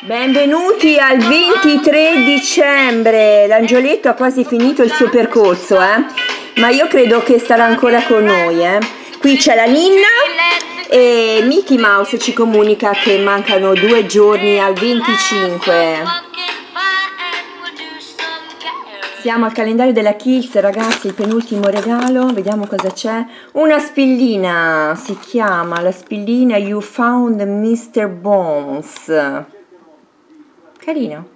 Benvenuti al 23 dicembre. L'angioletto ha quasi finito il suo percorso, ma io credo che starà ancora con noi. Qui c'è la Ninna e Mickey Mouse ci comunica che mancano 2 giorni al 25. Siamo al calendario della Kills, ragazzi, il penultimo regalo, vediamo cosa c'è. Una spillina, si chiama la spillina You Found Mr. Bones. Carino.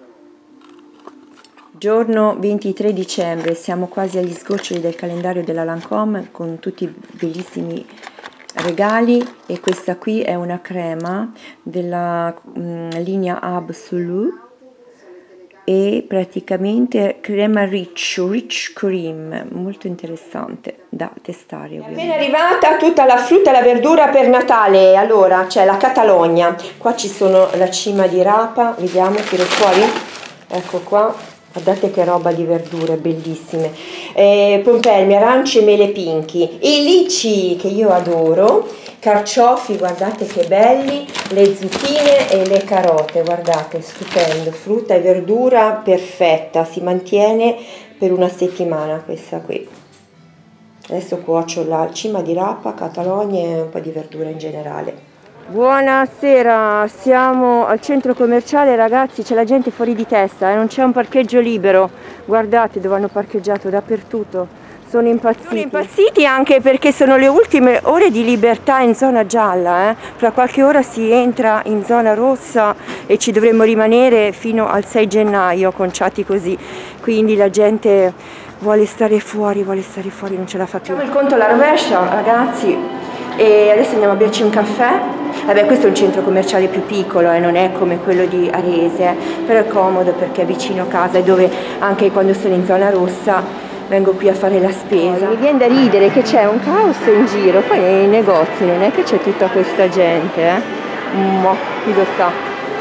Giorno 23 dicembre, siamo quasi agli sgoccioli del calendario della Lancôme con tutti i bellissimi regali, e questa qui è una crema della linea Absolu e praticamente crema rich cream, molto interessante da testare. È appena arrivata tutta la frutta e la verdura per Natale. Allora c'è la Catalogna, qua ci sono la cima di rapa, vediamo, tiro fuori, ecco qua, guardate che roba di verdure bellissime, pompelmi, arance e mele pinchi, i lici che io adoro, carciofi, guardate che belli, le zucchine e le carote, guardate, stupendo, frutta e verdura perfetta, si mantiene per una settimana questa qui. Adesso cuocio la cima di rapa, Catalogna e un po' di verdura in generale. Buonasera, siamo al centro commerciale, ragazzi, c'è la gente fuori di testa, non c'è un parcheggio libero, guardate dove hanno parcheggiato, dappertutto. Sono impazziti anche perché sono le ultime ore di libertà in zona gialla, Fra qualche ora si entra in zona rossa e ci dovremmo rimanere fino al 6 gennaio conciati così, quindi la gente vuole stare fuori, non ce la fa più. Facciamo il conto alla rovescia, ragazzi, e adesso andiamo a berci un caffè. Vabbè, questo è un centro commerciale più piccolo, non è come quello di Arese, però è comodo perché è vicino a casa e dove anche quando sono in zona rossa vengo qui a fare la spesa. Mi viene da ridere che c'è un caos in giro, poi nei negozi non è che c'è tutta questa gente, Ma chi lo sa.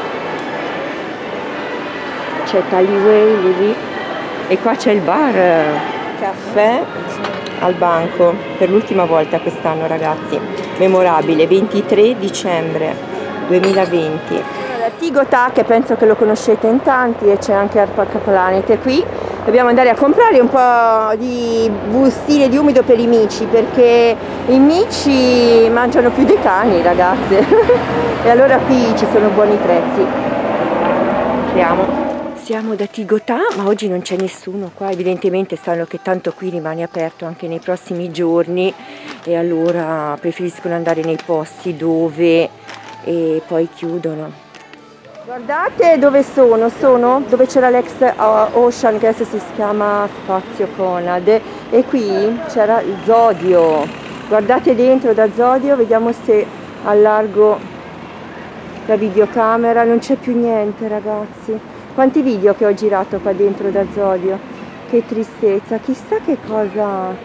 C'è Tallyway lì e qua c'è il bar. Caffè al banco per l'ultima volta quest'anno, ragazzi, memorabile, 23 dicembre 2020. Da Tigotà, che penso che lo conoscete in tanti, e c'è anche Arpaca Planet qui. Dobbiamo andare a comprare un po' di bustine di umido per i mici, perché i mici mangiano più dei cani, ragazze. E allora qui ci sono buoni prezzi. Andiamo. Siamo da Tigotà, ma oggi non c'è nessuno qua, evidentemente sanno che tanto qui rimane aperto anche nei prossimi giorni e allora preferiscono andare nei posti dove e poi chiudono. Guardate dove sono dove c'era l'ex Ocean, che adesso si chiama Spazio Conad, e qui c'era il Zodio. Guardate dentro da Zodio, vediamo se allargo la videocamera, non c'è più niente, ragazzi. Quanti video che ho girato qua dentro da Zodio, che tristezza, chissà che cosa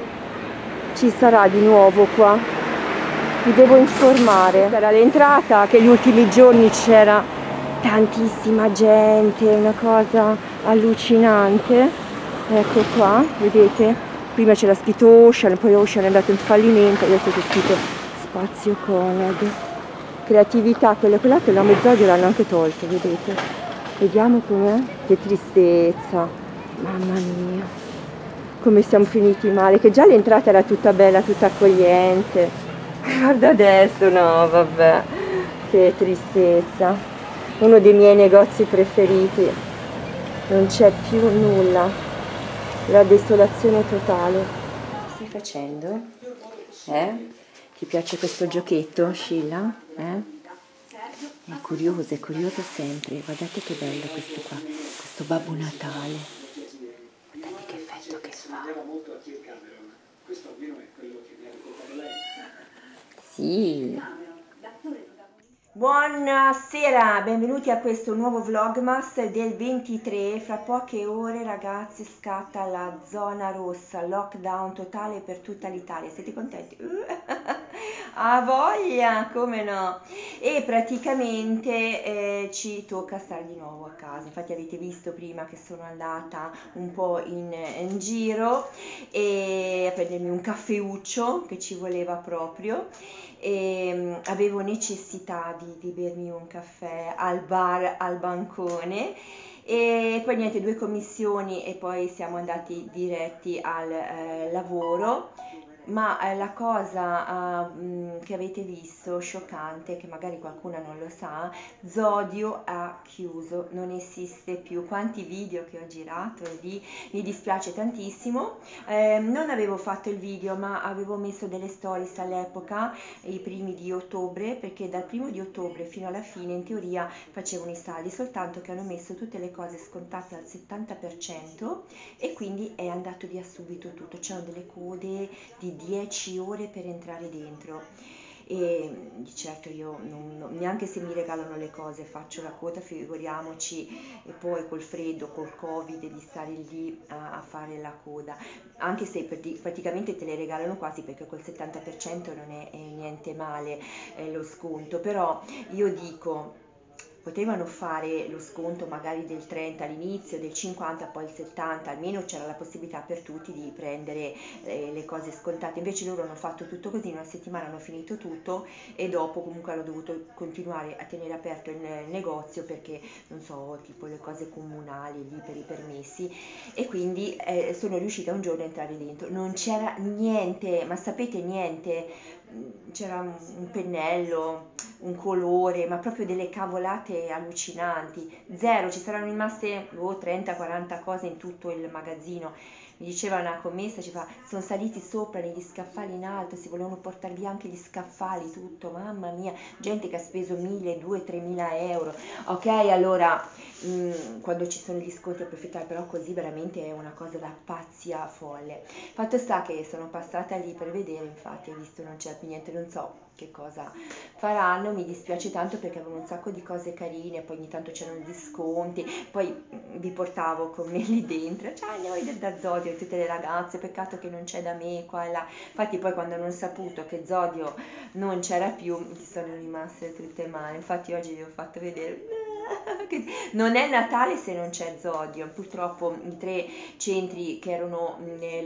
ci sarà di nuovo qua, vi devo informare. Sarà l'entrata, che gli ultimi giorni c'era tantissima gente, una cosa allucinante. Ecco qua, vedete? Prima c'era scritto Ocean, poi Ocean è andato in fallimento, adesso c'è scritto Spazio Conad. Creatività, quello che la Zodio l'hanno anche tolto, vedete? Vediamo com'è, che tristezza, mamma mia, come siamo finiti male, che già l'entrata era tutta bella, tutta accogliente, guarda adesso, no vabbè, che tristezza, uno dei miei negozi preferiti, non c'è più nulla, la desolazione totale. Che stai facendo? Ti piace questo giochetto, Scilla? È curiosa sempre, guardate che bello questo qua, questo Babbo Natale, guardate che effetto che fa. Sì. Buonasera, benvenuti a questo nuovo vlogmas del 23, fra poche ore, ragazzi, scatta la zona rossa, lockdown totale per tutta l'Italia, siete contenti? Ha voglia, come no? E praticamente ci tocca stare di nuovo a casa. Infatti avete visto prima che sono andata un po' in giro e a prendermi un caffeuccio che ci voleva proprio e avevo necessità di bermi un caffè al bar, al bancone e poi niente, due commissioni e poi siamo andati diretti al lavoro. Ma la cosa che avete visto, scioccante, che magari qualcuno non lo sa, Zodio ha chiuso, non esiste più. Quanti video che ho girato lì, mi dispiace tantissimo. Non avevo fatto il video, ma avevo messo delle stories all'epoca, i primi di ottobre, perché dal primo di ottobre fino alla fine in teoria facevano i saldi, soltanto che hanno messo tutte le cose scontate al 70% e quindi è andato via subito tutto. C'erano delle code di 10 ore per entrare dentro e di certo io neanche se mi regalano le cose faccio la coda, figuriamoci e poi col freddo, col covid di stare lì a fare la coda, anche se praticamente te le regalano quasi perché col 70% non è niente male lo sconto, però io dico potevano fare lo sconto magari del 30 all'inizio, del 50, poi il 70, almeno c'era la possibilità per tutti di prendere le cose scontate. Invece loro hanno fatto tutto così, in una settimana hanno finito tutto e dopo comunque hanno dovuto continuare a tenere aperto il negozio perché, non so, tipo le cose comunali lì per i permessi e quindi sono riuscita un giorno a entrare dentro. Non c'era niente, ma sapete niente? C'era un pennello, un colore, ma proprio delle cavolate allucinanti. Zero, ci saranno rimaste 30-40 cose in tutto il magazzino. Mi diceva una commessa, ci fa, sono saliti sopra negli scaffali in alto, si volevano portare via anche gli scaffali, tutto, mamma mia, gente che ha speso 1.000, 2.000, 3.000 euro. Ok, allora, quando ci sono gli sconti approfittare, però così veramente è una cosa da pazzia folle. Fatto sta che sono passata lì per vedere, infatti ho visto non c'è più niente, non so che cosa faranno, mi dispiace tanto perché avevo un sacco di cose carine, poi ogni tanto c'erano gli sconti, poi vi portavo con me lì dentro, ciao andiamo a vedere da Zodio e tutte le ragazze, peccato che non c'è da me qua e là, infatti poi quando hanno saputo che Zodio non c'era più mi sono rimaste tutte male, infatti oggi vi ho fatto vedere che non è Natale se non c'è Zodio, purtroppo i 3 centri che erano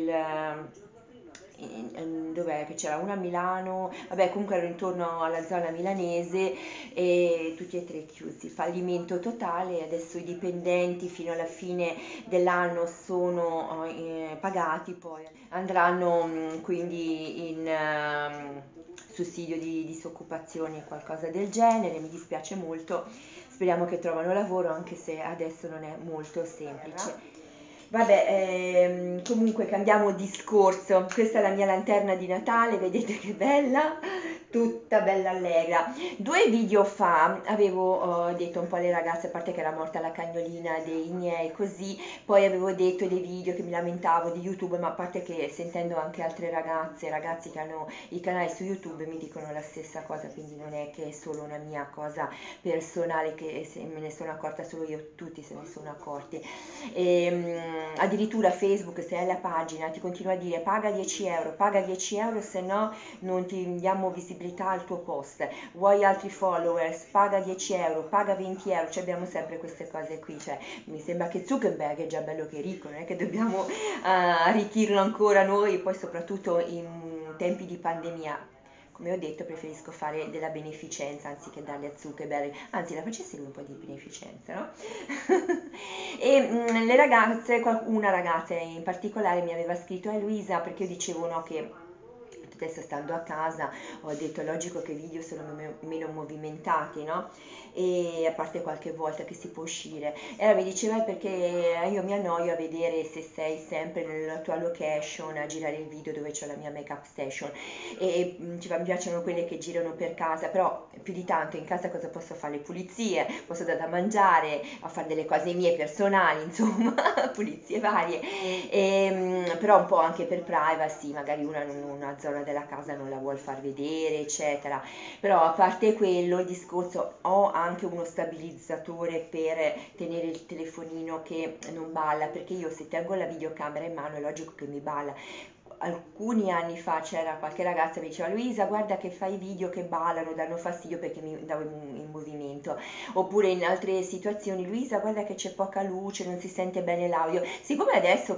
dov'è che c'era una a Milano, vabbè comunque ero intorno alla zona milanese e tutti e 3 chiusi, fallimento totale, adesso i dipendenti fino alla fine dell'anno sono pagati, poi andranno quindi in sussidio di disoccupazione, qualcosa del genere, mi dispiace molto, speriamo che trovano lavoro anche se adesso non è molto semplice. Vabbè, comunque cambiamo discorso. Questa è la mia lanterna di Natale, vedete che bella, tutta bella allegra. 2 video fa avevo detto un po' alle ragazze, a parte che era morta la cagnolina dei miei, così, poi avevo detto dei video che mi lamentavo di YouTube, ma a parte che sentendo anche altre ragazze, ragazzi che hanno i canali su YouTube mi dicono la stessa cosa, quindi non è che è solo una mia cosa personale che se me ne sono accorta solo io, tutti se ne sono accorti. Addirittura Facebook, se hai la pagina, ti continua a dire paga 10 euro, paga 10 euro, se no non ti diamo visibilità al tuo post, vuoi altri followers, paga 10 euro, paga 20 euro, cioè abbiamo sempre queste cose qui, cioè mi sembra che Zuckerberg è già bello che è ricco, non è che dobbiamo arricchirlo ancora noi, poi soprattutto in tempi di pandemia. Come ho detto, preferisco fare della beneficenza anziché darle a Zuckerberg, anzi la facessi lui un po' di beneficenza, no? E le ragazze, una ragazza in particolare mi aveva scritto, Luisa, perché io dicevo no che adesso stando a casa ho detto è logico che i video sono meno movimentati, no? E a parte qualche volta che si può uscire. E allora mi diceva perché io mi annoio a vedere se sei sempre nella tua location a girare il video dove c'è la mia make-up station e mi piacciono quelle che girano per casa, però più di tanto in casa cosa posso fare? Le pulizie, posso dare da mangiare, a fare delle cose mie personali, insomma, pulizie varie, però un po' anche per privacy, magari una zona della casa non la vuol far vedere, eccetera. Però a parte quello, il discorso, ho anche uno stabilizzatore per tenere il telefonino che non balla, perché io se tengo la videocamera in mano è logico che mi balla. alcuni anni fa c'era qualche ragazza che mi diceva: Luisa, guarda che fai video che ballano, danno fastidio perché mi davo in movimento. Oppure in altre situazioni: Luisa, guarda che c'è poca luce, non si sente bene l'audio. Siccome adesso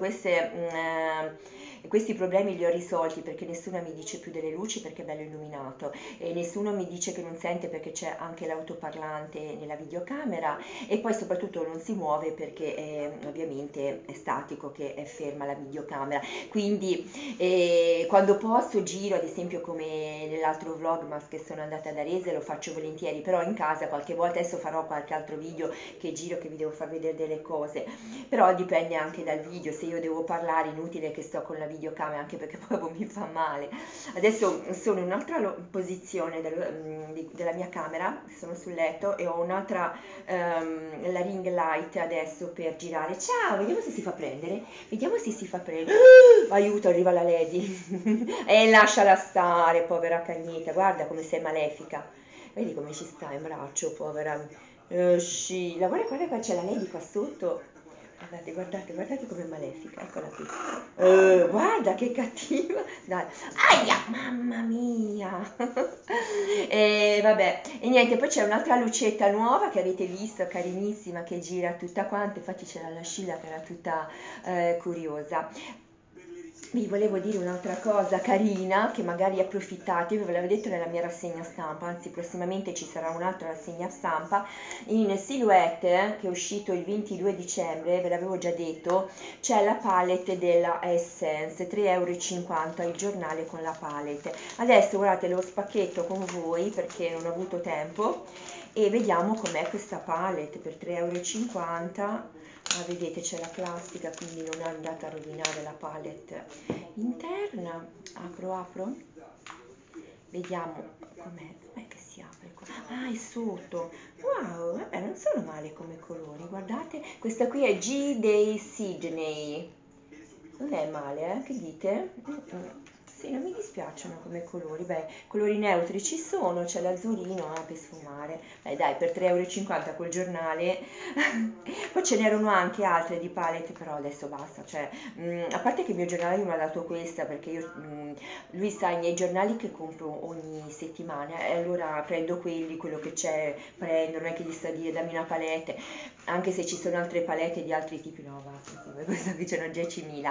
questi problemi li ho risolti, perché nessuno mi dice più delle luci perché è bello illuminato, e nessuno mi dice che non sente perché c'è anche l'autoparlante nella videocamera, e poi soprattutto non si muove perché ovviamente è statico, che è ferma la videocamera. Quindi quando posso giro, ad esempio come nell'altro vlogmas che sono andata ad Arese, lo faccio volentieri, però in casa qualche volta, adesso farò qualche altro video che giro, che vi devo far vedere delle cose, però dipende anche dal video. Se io devo parlare, inutile che sto con la videocamera, anche perché proprio mi fa male. Adesso sono in un'altra posizione della mia camera, sono sul letto e ho un'altra, la ring light adesso per girare. Ciao, vediamo se si fa prendere, vediamo se si fa prendere. Aiuto, arriva la lady. E lasciala stare, povera cagnetta, guarda come sei malefica, vedi come ci sta in braccio, povera Scilla. Guarda, guarda, qua c'è la lady qua sotto. Guardate, guardate, guardate com'è malefica, eccola qui. Guarda che cattiva. Dai. Aia, mamma mia. E vabbè, e niente, poi c'è un'altra lucetta nuova che avete visto, carinissima, che gira tutta quanta. Infatti c'era la Scilla che era tutta curiosa. Vi volevo dire un'altra cosa carina, che magari approfittate, io ve l'avevo detto nella mia rassegna stampa, anzi prossimamente ci sarà un'altra rassegna stampa, in Silhouette, che è uscito il 22 dicembre, ve l'avevo già detto, c'è la palette della Essence, 3,50 € il giornale con la palette. Adesso guardate, lo spacchetto con voi perché non ho avuto tempo, e vediamo com'è questa palette per 3,50 €. Ah, vedete, c'è la plastica, quindi non è andata a rovinare la palette interna. Apro, vediamo com'è che si apre qua. Ah, è sotto. Wow, vabbè, non sono male come colori, guardate, questa qui è G dei Sydney, non è male, che dite? Sì, non mi dispiacciono come colori. Beh, colori neutri ci sono, c'è l'azzurino per sfumare. Beh, dai, per 3,50 € col giornale. Poi ce n'erano anche altre di palette, però adesso basta. Cioè, a parte che il mio giornale mi ha dato questa, perché io, lui sa i miei giornali che compro ogni settimana, e allora prendo quello che c'è, prendo, non è che gli sta a dire dammi una palette, anche se ci sono altre palette di altri tipi, no, basta, questa qui ce n'ho 10.000.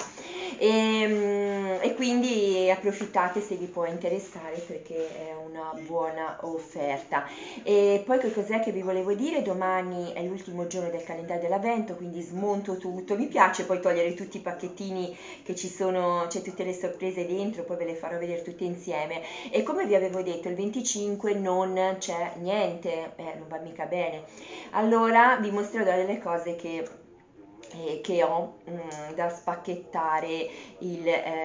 E quindi approfittate se vi può interessare, perché è una buona offerta. E poi che cos'è che vi volevo dire? Domani è l'ultimo giorno del calendario dell'avvento, quindi smonto tutto. Mi piace poi togliere tutti i pacchettini che ci sono, c'è tutte le sorprese dentro, poi ve le farò vedere tutte insieme. E come vi avevo detto, il 25 non c'è niente, non va mica bene. Allora vi mostrerò delle cose che ho da spacchettare il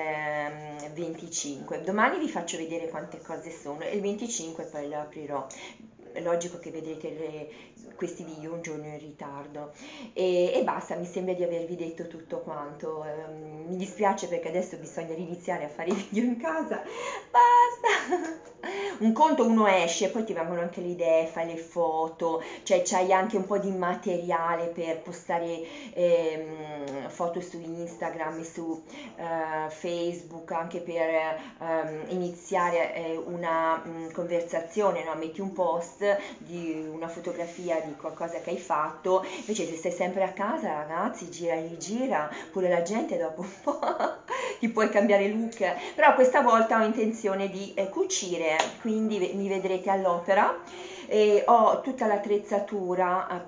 25. Domani vi faccio vedere quante cose sono, e il 25 poi lo aprirò. È logico che vedrete questi video un giorno in ritardo, e basta, mi sembra di avervi detto tutto quanto. Mi dispiace perché adesso bisogna riniziare a fare i video in casa, basta. Un conto, uno esce, poi ti vengono anche le idee, fai le foto, cioè c'hai anche un po' di materiale per postare foto su Instagram e su Facebook, anche per iniziare una conversazione, no? Metti un post di una fotografia di qualcosa che hai fatto. Invece se stai sempre a casa, ragazzi, gira e rigira, pure la gente dopo un po' ti puoi cambiare look. Però questa volta ho intenzione di cucire, quindi mi vedrete all'opera. Ho tutta l'attrezzatura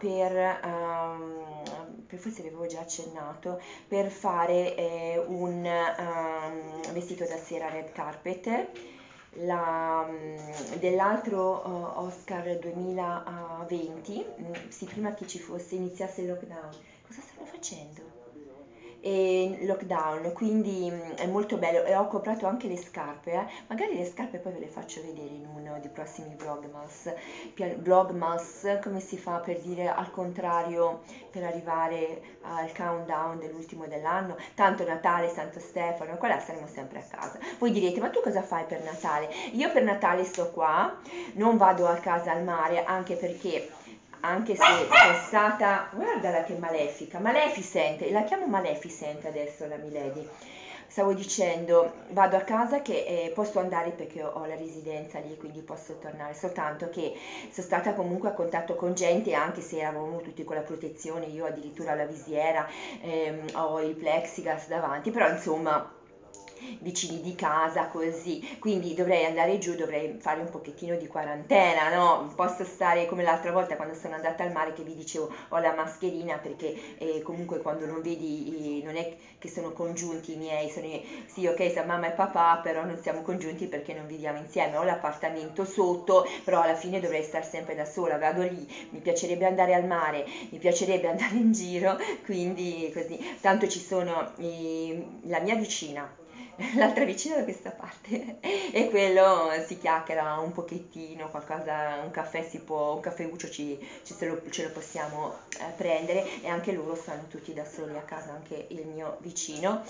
forse vi avevo già accennato, per fare un vestito da sera red carpet, dell'altro Oscar 2020, sì, prima che iniziasse il lockdown. Cosa stanno facendo? Lockdown, quindi è molto bello, e ho comprato anche le scarpe, magari le scarpe poi ve le faccio vedere in uno dei prossimi vlogmas, come si fa per dire al contrario, per arrivare al countdown dell'ultimo dell'anno. Tanto Natale, Santo Stefano, qua saremo sempre a casa. Voi direte, ma tu cosa fai per Natale? Io per Natale sto qua, non vado a casa al mare, anche perché, anche se è stata, guardala che malefica, Maleficent, la chiamo Maleficent adesso la Milady, stavo dicendo, vado a casa che posso andare perché ho la residenza lì, quindi posso tornare, soltanto che sono stata comunque a contatto con gente, anche se eravamo tutti con la protezione, io addirittura la visiera, ho il plexiglass davanti, però insomma vicini di casa così, quindi dovrei andare giù, dovrei fare un pochettino di quarantena, no? Non posso stare come l'altra volta quando sono andata al mare che vi dicevo ho la mascherina perché comunque quando non vedi non è che sono congiunti i miei, sono sì ok siamo mamma e papà però non siamo congiunti perché non viviamo insieme, ho l'appartamento sotto però alla fine dovrei stare sempre da sola, vado lì, mi piacerebbe andare al mare, mi piacerebbe andare in giro, quindi così, tanto ci sono la mia vicina, l'altra vicina da questa parte e quello si chiacchiera un pochettino, qualcosa, un caffè si può, un caffeuccio ce lo possiamo prendere e anche loro stanno tutti da soli a casa, anche il mio vicino.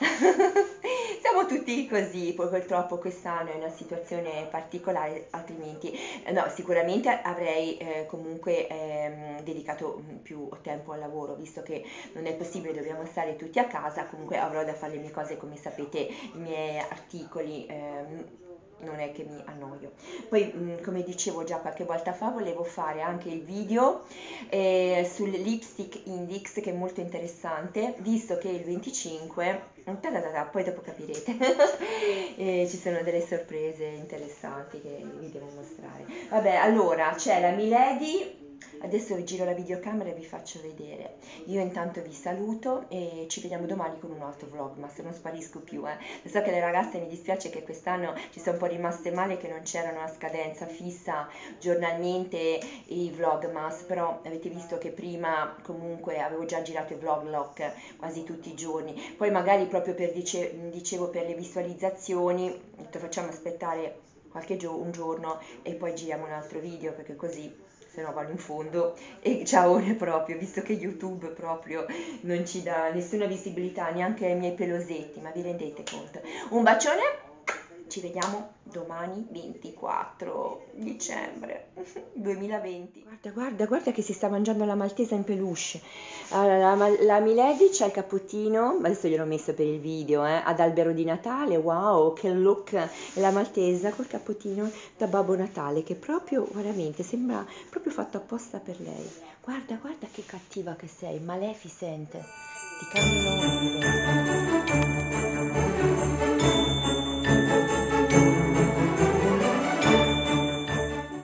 Siamo tutti così, poi purtroppo quest'anno è una situazione particolare, altrimenti no, sicuramente avrei comunque dedicato più tempo al lavoro, visto che non è possibile, dobbiamo stare tutti a casa, comunque avrò da fare le mie cose, come sapete, i miei articoli, non è che mi annoio. Poi, come dicevo già qualche volta fa, volevo fare anche il video sul lipstick index, che è molto interessante, visto che il 25, poi dopo capirete, ci sono delle sorprese interessanti che vi devo mostrare. Vabbè, allora, c'è la Milady. Adesso vi giro la videocamera e vi faccio vedere. Io intanto vi saluto e ci vediamo domani con un altro vlog, ma se non sparisco più, So che le ragazze mi dispiace che quest'anno ci sono un po' rimaste male che non c'erano a scadenza fissa giornalmente i vlogmas, però avete visto che prima comunque avevo già girato i vlog quasi tutti i giorni. Poi magari proprio per dicevo per le visualizzazioni, ho detto facciamo aspettare un giorno e poi giriamo un altro video perché così se no vado in fondo e ciao proprio, visto che YouTube proprio non ci dà nessuna visibilità neanche ai miei pelosetti, ma vi rendete conto? Un bacione, ci vediamo domani 24 dicembre 2020. Guarda che si sta mangiando la maltesa in peluche. Allora, la Milady c'ha il cappottino, adesso gliel'ho messo per il video, ad albero di Natale, wow, che look! E la maltesa col cappottino da Babbo Natale, che proprio, veramente, sembra proprio fatto apposta per lei. Guarda che cattiva che sei, Maleficent, ti cambiano